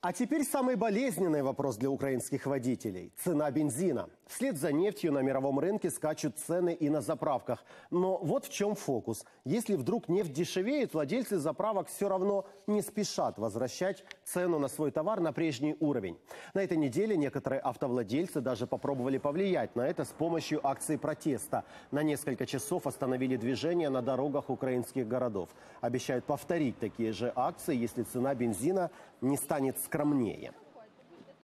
А теперь самый болезненный вопрос для украинских водителей – цена бензина. Вслед за нефтью на мировом рынке скачут цены и на заправках. Но вот в чем фокус. Если вдруг нефть дешевеет, владельцы заправок все равно не спешат возвращать цену на свой товар на прежний уровень. На этой неделе некоторые автовладельцы даже попробовали повлиять на это с помощью акций протеста. На несколько часов остановили движение на дорогах украинских городов. Обещают повторить такие же акции, если цена бензина не станет скромнее.